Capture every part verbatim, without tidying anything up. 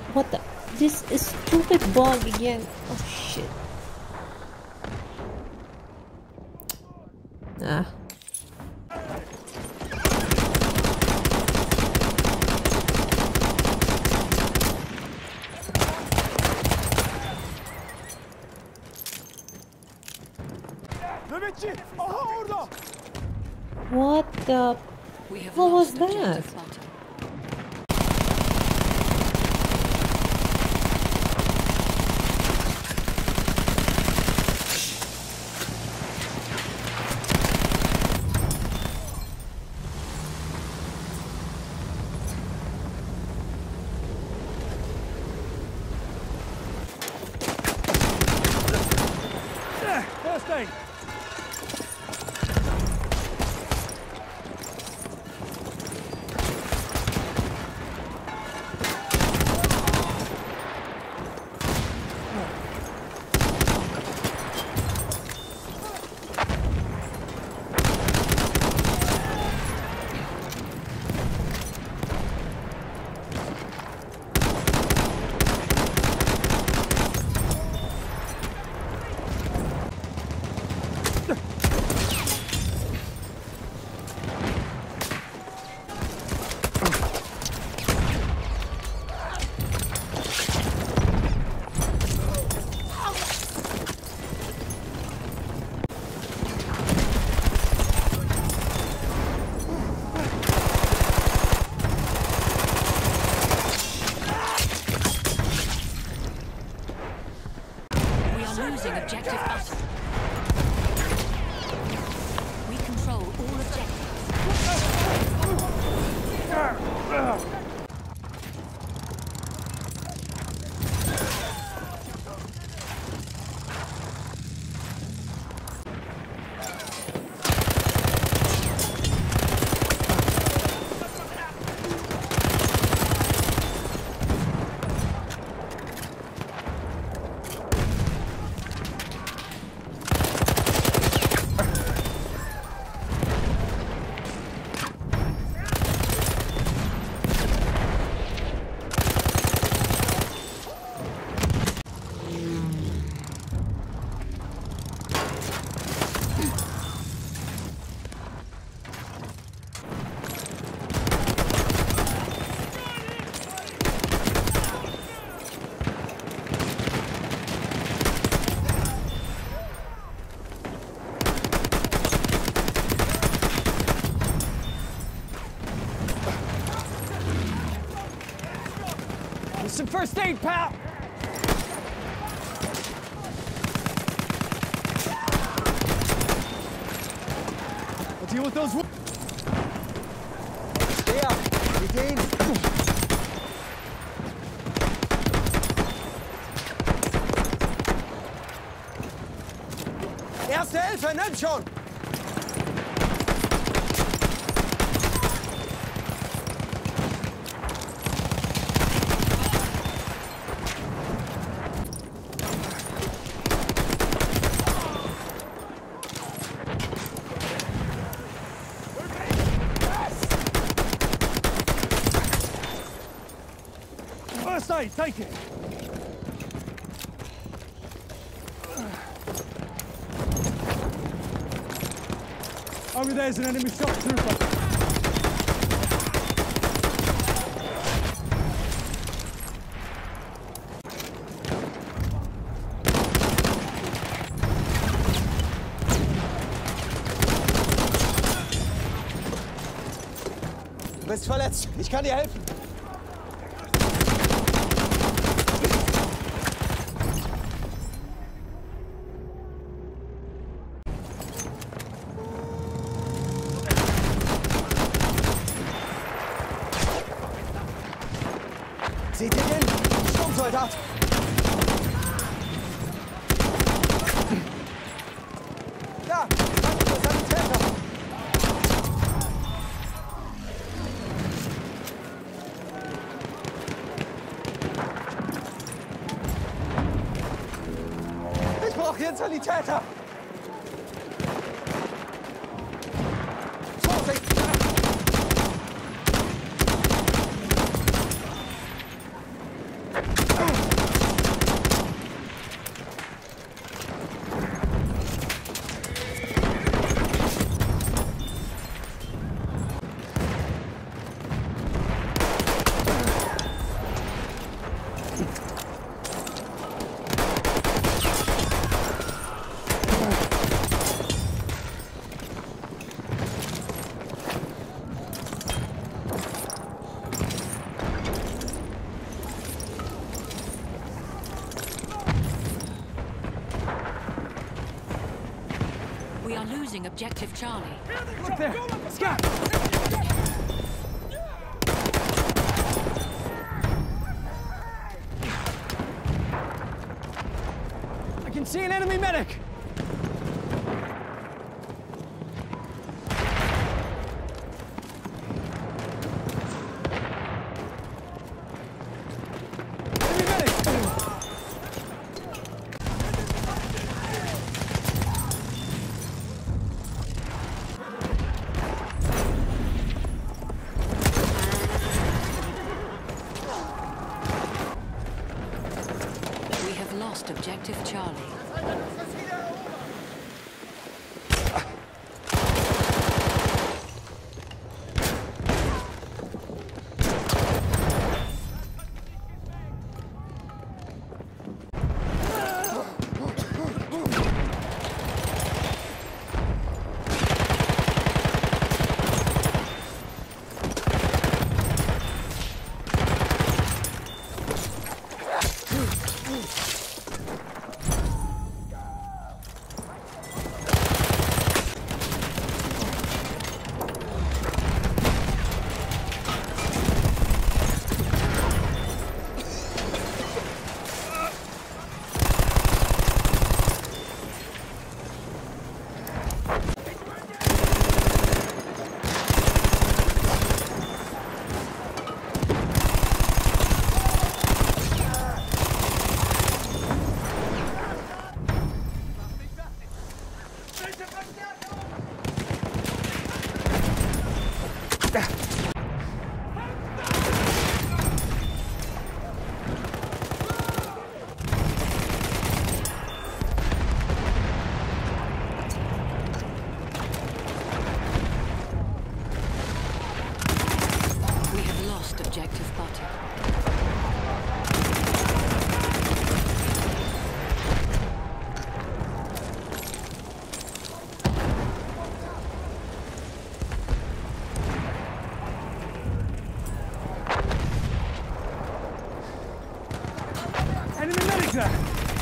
What the? This is stupid bug again. Oh shit. Ah. What the? What was that? First aid. Losing objective button. We control all objectives. Some first aid, pal! I'll deal with those. Stay up! Retain! Erste Hilfe, nimm schon! First aid, take it. Over there's an enemy shock trooper. Du bist verletzt. Ich kann dir helfen. Seht ihr den? Sturmsoldat! Da! Der Sanitäter! Ich brauche hier einen Sanitäter! Vorsicht! losing objective Charlie. Look there! Scott! I can see an enemy medic! Lost objective Charlie. Objective button. Enemy medic there!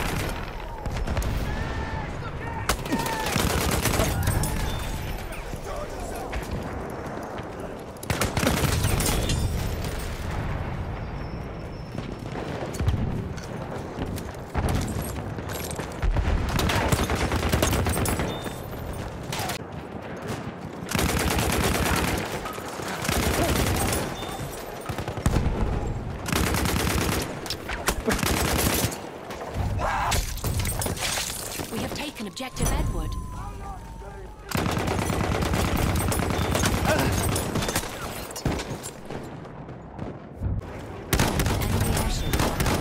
We have taken objective Edward. Enemy airship.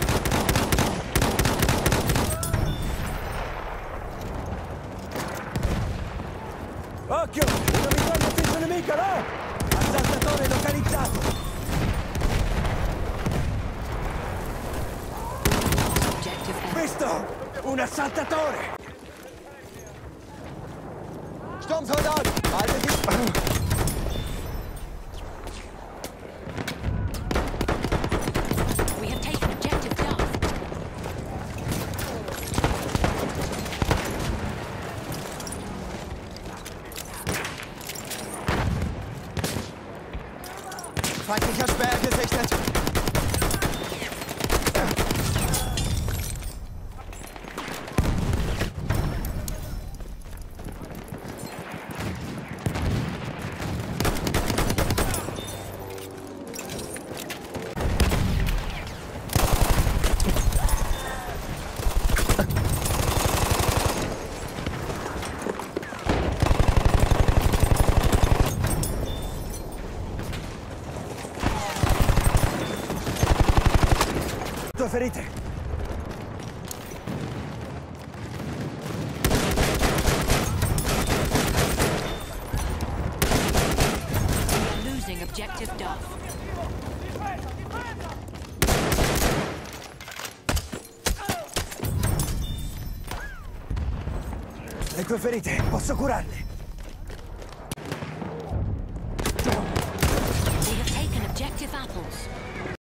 Occhio! Una mitragliatrice attesa nemica là! Assaltatore localizzato! Objective Edward. Visto! Un assaltatore! Sturmsoldat! Halte dich! We have taken objective Duff. Feindlicher Speer gesichtet! Due ferite! Losing objective Duff. Le tue ferite, posso curarle! We have taken objective Apples.